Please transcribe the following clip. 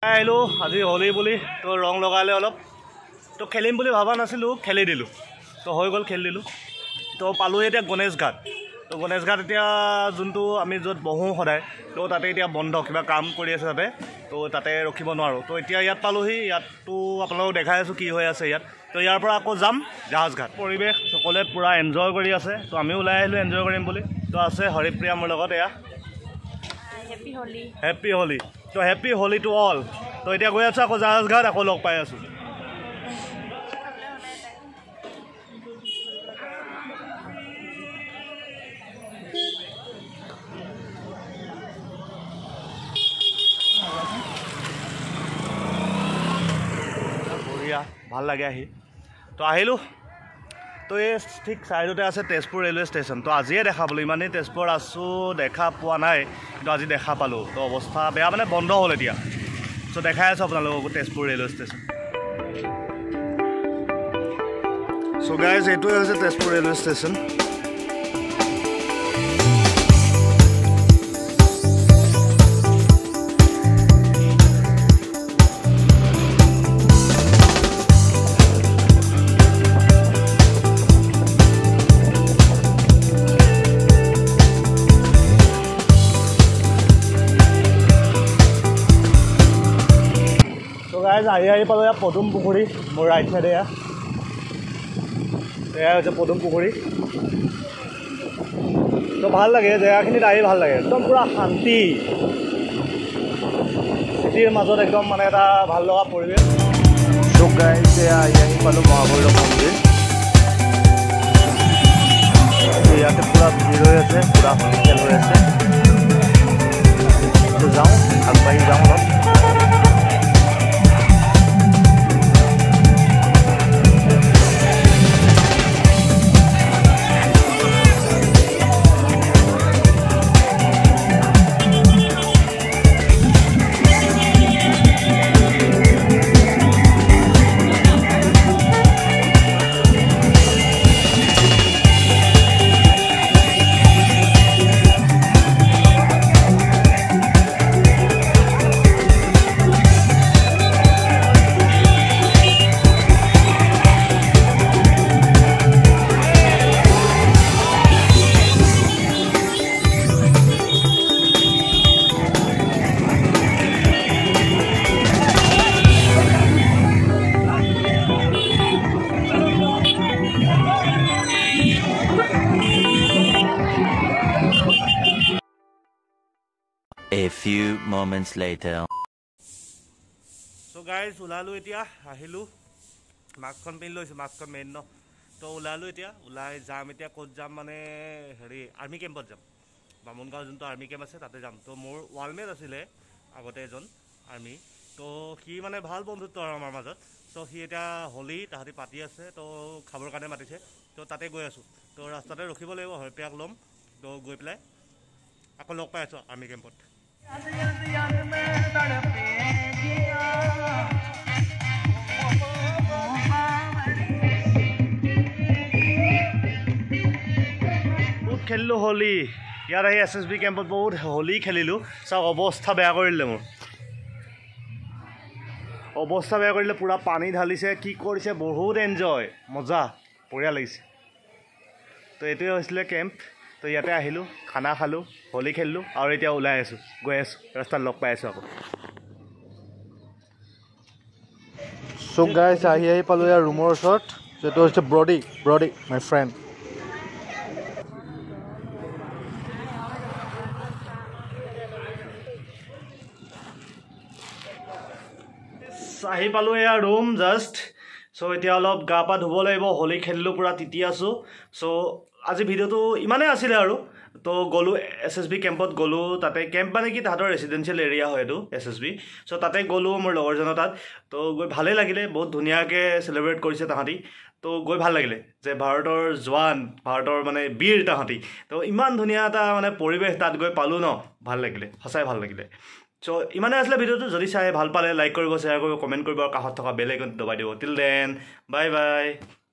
আহিলোঁ আজি হোলী বুলি তো ৰং লগালে অলপ তো খেলিম বুলি ভাবা নাছিলোঁ খেলি দিলোঁ তো হৈ গ'ল খেলি দিলোঁ তো পালোঁ এতিয়া গণেশ ঘাট তো গণেশ ঘাট এতিয়া যোনটো আমি য'ত বহোঁ সদায় তো তাতে এতিয়া বন্ধ কিবা কাম কৰি আছে তাতে তো তাতে ৰখিব নোৱাৰোঁ তো এতিয়া ইয়াত পালোঁহি ইয়াততো আপোনালোকক দেখাই আছোঁ কি হৈ আছে ইয়াত তো ইয়াৰ পৰা আকৌ যাম জাহাজ ঘাট পৰিৱেশ সকলোৱে পূৰা এনজয় কৰি আছে তো আমিও ওলাই আহিলোঁ এনজয় কৰিম বুলি তো আছে হৰিপ্ৰিয়া মোৰ লগত এয়া হেপ্পী হোলী তো হেপ্পী হোলী টু অল তো এতিয়া গৈ আছোঁ আকৌ জাহাজ ঘাট আকৌ লগ পাই আছোঁ বঢ়িয়া ভাল লাগে আহি তো আহিলোঁ তো এই ঠিক চাইডতে আছে তেজপুৰ ৰেলৱে ষ্টেচন তো আজিয়ে দেখা পালোঁ ইমানেই তেজপুৰত আছোঁ দেখা পোৱা নাই কিন্তু আজি দেখা পালোঁ তো অৱস্থা বেয়া মানে বন্ধ হ'ল এতিয়া তো দেখাই আছোঁ আপোনালোকক Tezpur railway station so' guys এইটোৱে হৈছে তেজপুৰ ৰেলৱে ষ্টেচন আহি পালোঁ এয়া পদুম পুখুৰী মোৰ ৰাইট চাইডে এয়া হৈছে পদুম পুখুৰী তো ভাল লাগে জেগাখিনিত আহি ভাল লাগে একদম পূৰা শান্তি চিটিৰ মাজত একদম মানে এটা ভাল লগা পৰিৱেশ চব গাইছে আহি পালোঁ মহাভৈৰৱ মন্দিৰ ইয়াতে পূৰা ভিৰ হৈ আছে পূৰা খেল হৈ আছে তো যাওঁ আগবাঢ়ি যাওঁ অলপ A few moments later. So guys, ওলালোঁ এতিয়া আহিলোঁ মাস্কখন পিন্ধি লৈছোঁ মাস্কখন মেইন ন তো ওলালোঁ এতিয়া ওলাই যাম এতিয়া ক'ত যাম মানে হেৰি আৰ্মি কেম্পত যাম বামুণগাঁও যোনটো আৰ্মি কেম্প আছে তাতে যাম তো মোৰ ৱালমেট আছিলে আগতে এজন আৰ্মি তো সি মানে ভাল বন্ধুত্ব আৰু আমাৰ মাজত তো সি এতিয়া হোলী তাহাঁতি পাতি আছে তো খাবৰ কাৰণে মাতিছে তো তাতে গৈ আছোঁ তো ৰাস্তাতে ৰখিব লাগিব হৰিপ্ৰিয়াক ল'ম তো গৈ পেলাই আকৌ লগ পাই আছোঁ আৰ্মি কেম্পত বহুত খেলিলোঁ হোলী ইয়াত আহি SSB কেম্পত বহুত হোলী খেলিলোঁ চাওক অৱস্থা বেয়া কৰি দিলে মোৰ অৱস্থা বেয়া কৰিলে পূৰা পানী ঢালিছে কি কৰিছে বহুত এনজয় মজা বঢ়িয়া লাগিছে তো এইটোৱে হৈছিলে কেম্প তো ইয়াতে আহিলোঁ খানা খালোঁ হোলী খেলিলোঁ আৰু এতিয়া ওলাই আছোঁ গৈ আছোঁ ৰাস্তাত লগ পাই আছোঁ আকৌ চ' গাইছ আহি পালোঁ ইয়াৰ ৰুমৰ ওচৰত এইটো হৈছে ব্ৰডি মাই ফ্ৰেণ্ড আহি পালোঁ এয়া ৰুম জাষ্ট চ' এতিয়া অলপ গা পা ধুব লাগিব হোলী খেলিলোঁ পূৰা তিতি আছোঁ চ' আজি ভিডিঅ'টো ইমানেই আছিলে আৰু তো গ'লোঁ SSB কেম্পত গ'লোঁ তাতে কেম্প মানে কি তাহাঁতৰ ৰেচিডেঞ্চিয়েল এৰিয়া হয় এইটো SSB চ' তাতে গ'লোঁ মোৰ লগৰজনৰ তাত তো গৈ ভালেই লাগিলে বহুত ধুনীয়াকৈ চেলিব্ৰেট কৰিছে তাহাঁতি তো গৈ ভাল লাগিলে যে ভাৰতৰ জোৱান ভাৰতৰ মানে বীৰ তাহাঁতি তো ইমান ধুনীয়া এটা মানে পৰিৱেশ তাত গৈ পালোঁ ন ভাল লাগিলে সঁচাই ভাল লাগিলে চ' ইমানে আছিলে ভিডিঅ'টো যদি চাই ভাল পালে লাইক কৰিব শ্বেয়াৰ কৰিব কমেণ্ট কৰিব আৰু কাষত থকা বেল আইকনটো দবাই দিব টিল দেন বাই বাই